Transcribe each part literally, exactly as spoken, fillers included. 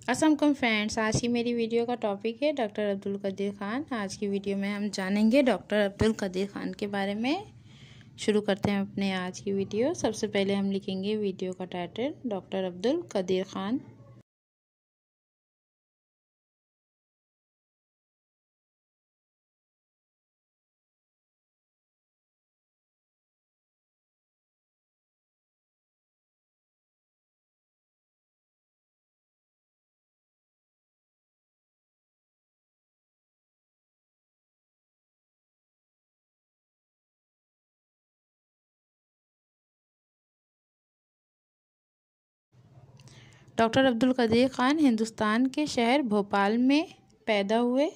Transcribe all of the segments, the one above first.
अस्सलाम फ्रेंड्स, आज की मेरी वीडियो का टॉपिक है डॉक्टर अब्दुल कदीर ख़ान। आज की वीडियो में हम जानेंगे डॉक्टर अब्दुल कदीर ख़ान के बारे में। शुरू करते हैं अपने आज की वीडियो। सबसे पहले हम लिखेंगे वीडियो का title doctor Abdul Qadeer Khan. Doctor Abdul Qadeer Khan Hindustan के शहर भोपाल में पैदा हुए।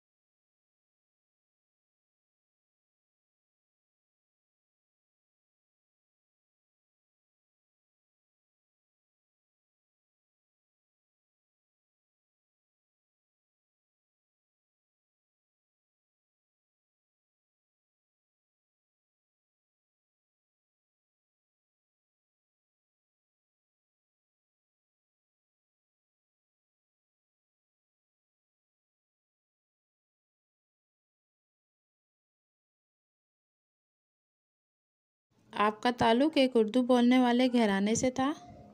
आपका ताल्लुक़ एक उर्दू बोलने वाले घराने से था।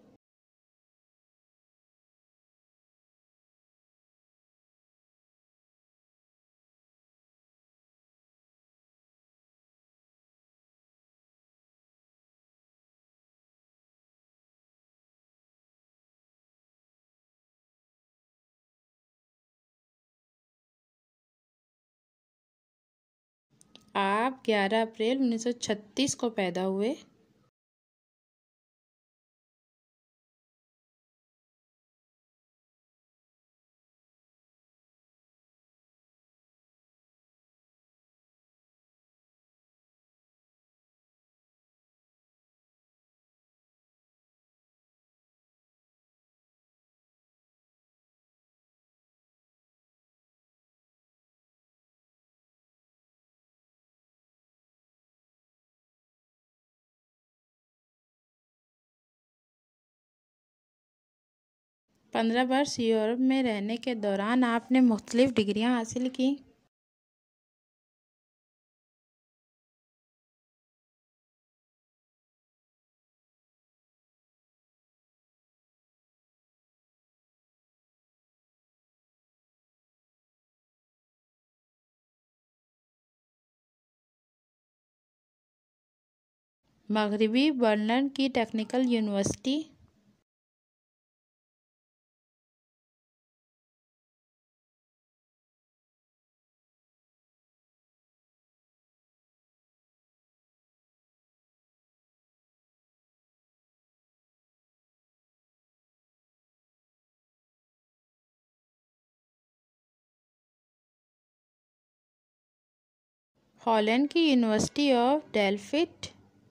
आप ग्यारह अप्रैल उन्नीस सौ छत्तीस को पैदा हुए। पंद्रह वर्ष यूरोप में रहने के दौरान आपने मुख्तलिफ डिग्रियां हासिल की। मगरबी बर्लिन की टेक्निकल यूनिवर्सिटी, हॉलैंड की यूनिवर्सिटी ऑफ डेल्फ्ट,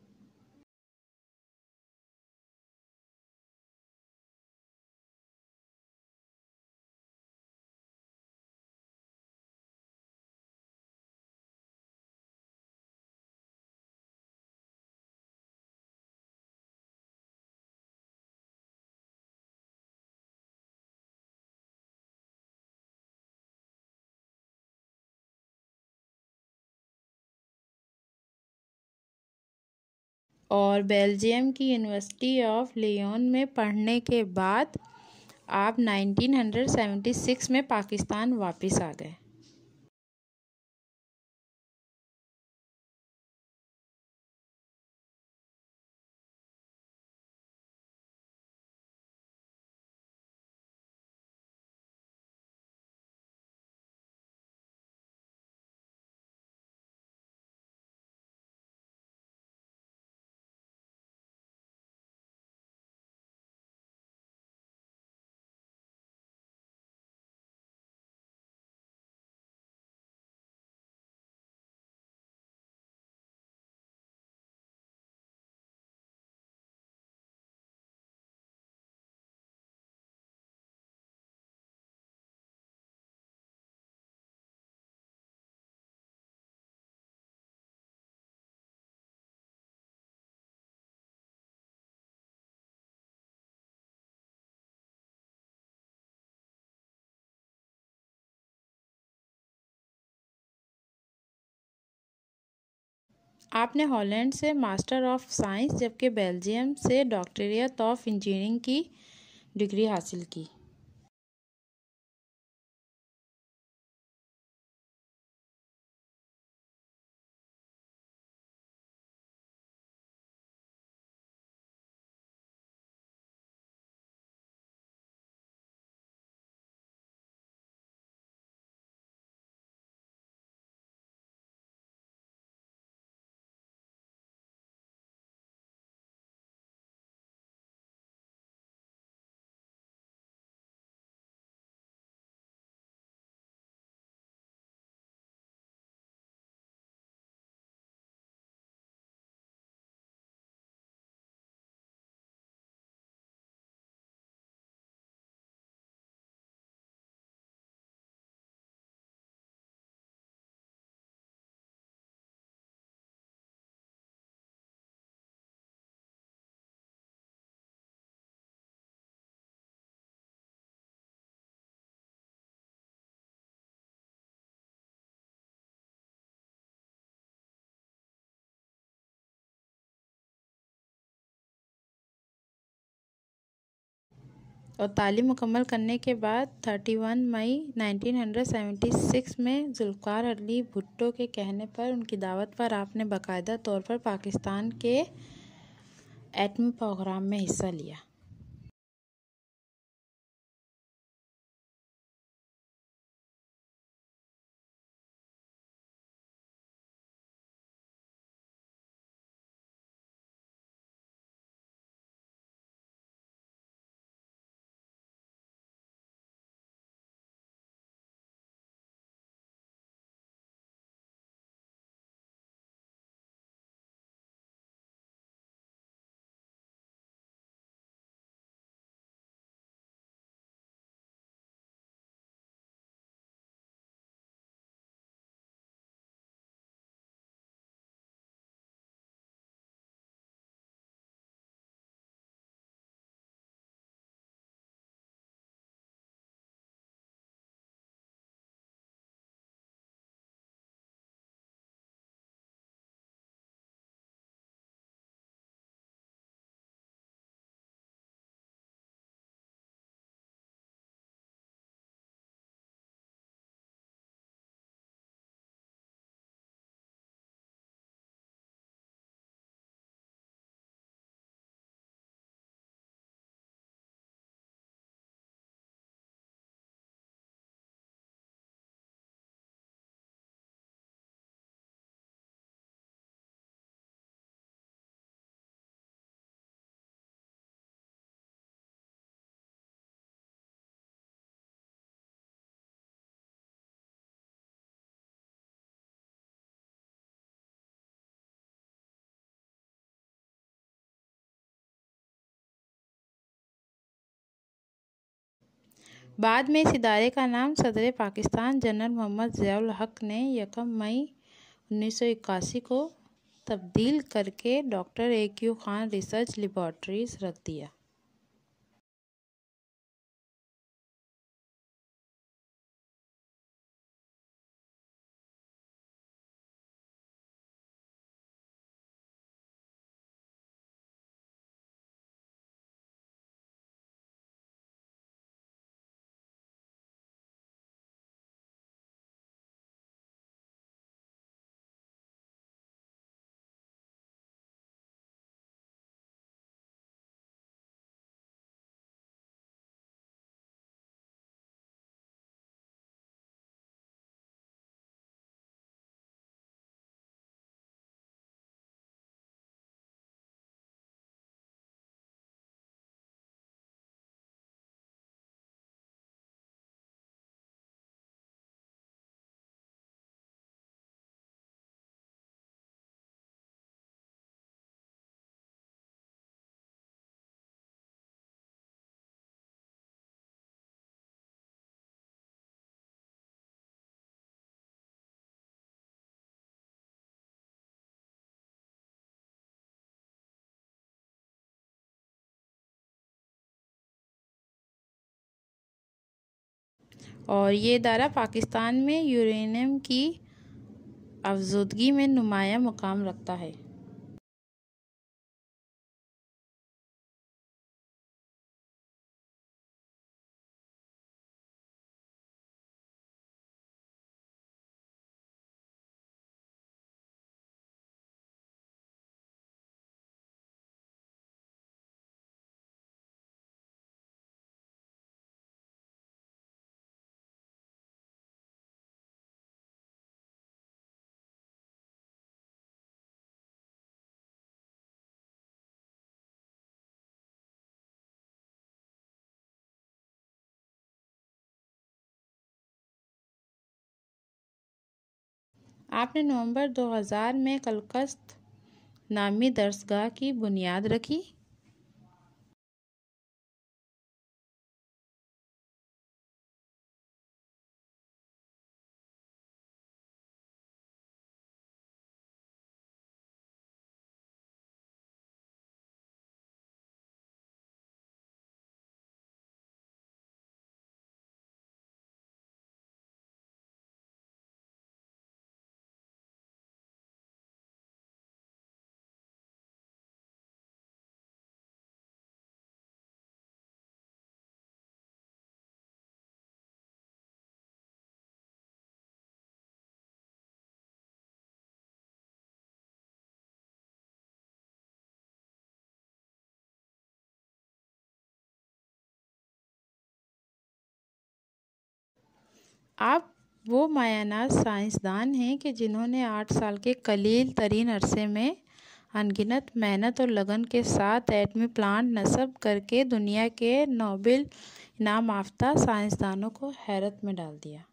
और बेल्जियम की यूनिवर्सिटी ऑफ लियोन में पढ़ने के बाद आप उन्नीस सौ छिहत्तर में पाकिस्तान वापस आ गए। आपने हॉलैंड से मास्टर ऑफ साइंस जबकि बेल्जियम से डॉक्टरेट ऑफ इंजीनियरिंग की डिग्री हासिल की। और तालीम मुकम्मल करने के बाद इकतीस मई उन्नीस सौ छिहत्तर में जुल्फ़िकार अली भुट्टो के कहने पर उनकी दावत पर आपने बाकायदा तौर पर पाकिस्तान के एटमी प्रोग्राम में हिस्सा लिया। बाद में इस इदारे का नाम सदर पाकिस्तान जनरल मोहम्मद ज़िया-उल हक ने यकम मई उन्नीस सौ इक्यासी को तब्दील करके doctor A Q Khan research laboratories रख दिया। और ये इदारा पाकिस्तान में यूरेनियम की अफजूदगी में नुमायां मुकाम रखता है। आपने नवंबर दो हज़ार में कलकस्त नामी दरसगाह की बुनियाद रखी। आप वो मायानाज साइंसदान हैं कि जिन्होंने आठ साल के कलील तरीन अरसे में अनगिनत मेहनत और लगन के साथ एटमी प्लांट नस्ब करके दुनिया के नोबेल इनाम याफ्ता साइंसदानों को हैरत में डाल दिया।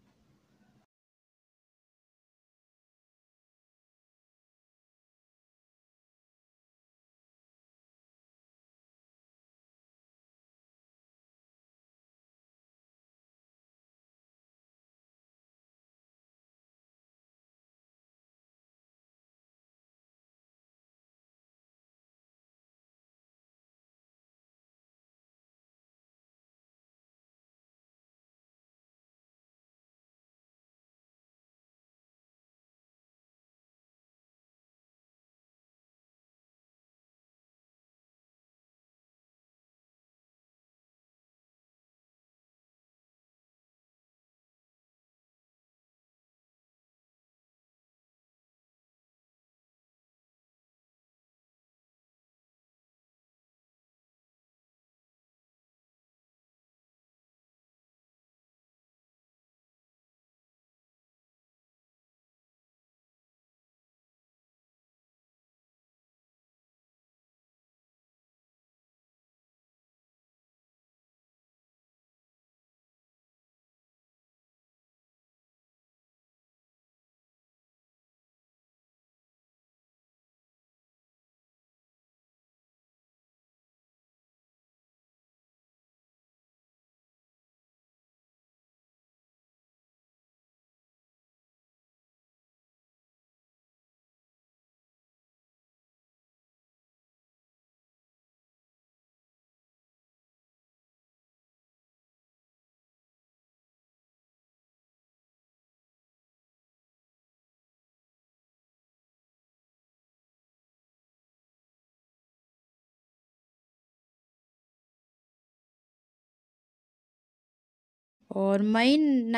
और मई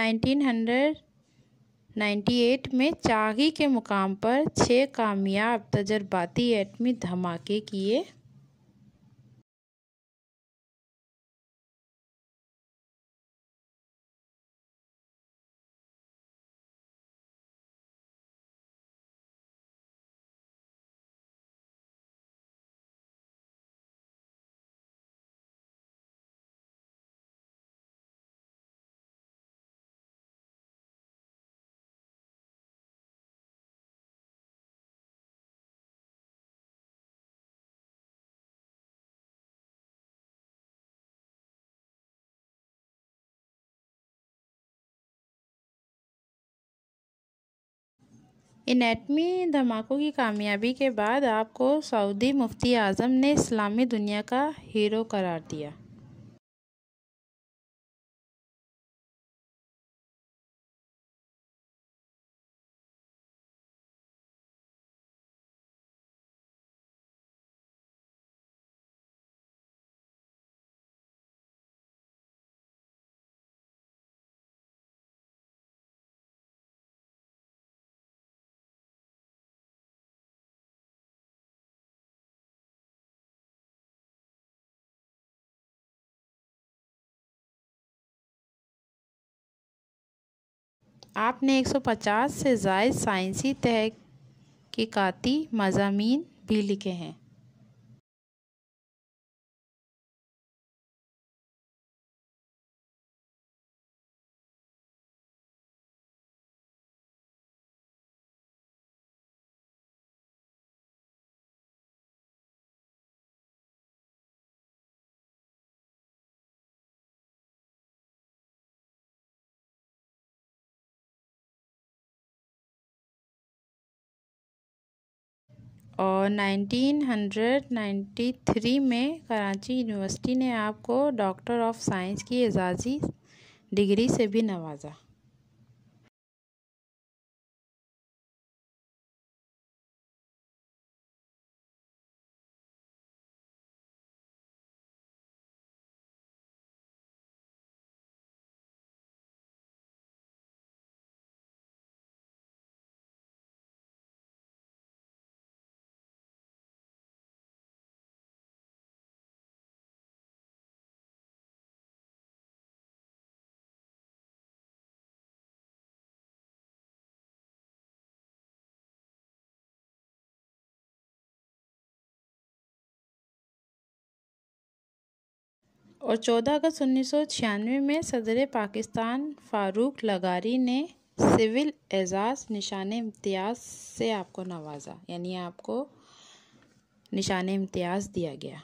उन्नीस सौ अट्ठानवे में चागी के मुकाम पर छः कामयाब तजर्बाती एटमी धमाके किए। इन एटमी धमाकों की कामयाबी के बाद आपको सऊदी मुफ्ती आज़म ने इस्लामी दुनिया का हीरो करार दिया। आपने एक सौ पचास से ज़ायद साइंसी तहकीकाती मज़ामीन भी लिखे हैं। और नाइनटीन नाइंटी थ्री में कराची यूनिवर्सिटी ने आपको डॉक्टर ऑफ साइंस की एजाज़ी डिग्री से भी नवाजा। और चौदह अगस्त उन्नीस सौ छियानवे में सदर पाकिस्तान फारूक लगारी ने सिविल एजाज़ निशान इम्तियाज़ से आपको नवाजा, यानी आपको निशान इम्तियाज़ दिया गया।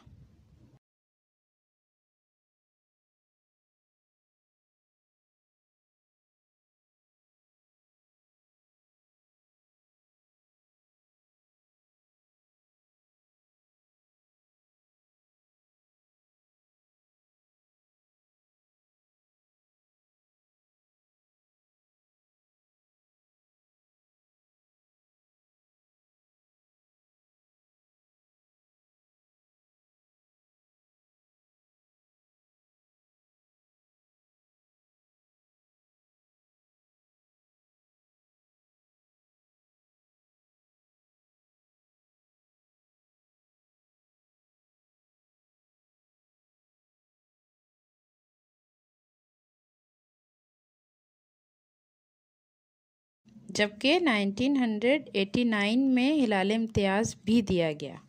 जबकि नाइनटीन एटी नाइन में हिलाल इम्तियाज़ भी दिया गया।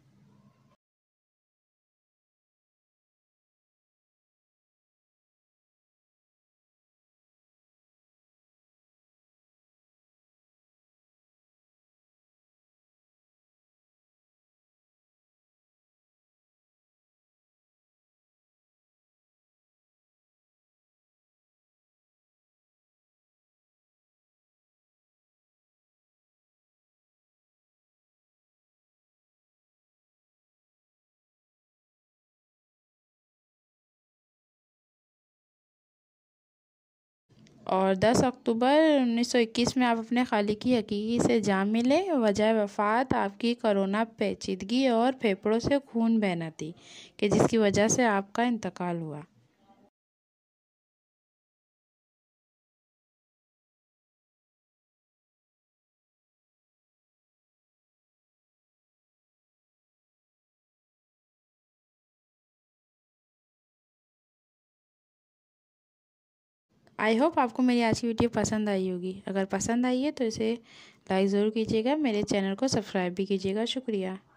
और दस अक्टूबर उन्नीस सौ इक्कीस में आप अपने खालिक की हकीकी से जा मिले। वजह वफ़ात आपकी कोरोना पेचीदगी और फेफड़ों से खून बहना थी, कि जिसकी वजह से आपका इंतकाल हुआ। आई होप आपको मेरी आज की वीडियो पसंद आई होगी। अगर पसंद आई है तो इसे लाइक ज़रूर कीजिएगा, मेरे चैनल को सब्सक्राइब भी कीजिएगा। शुक्रिया।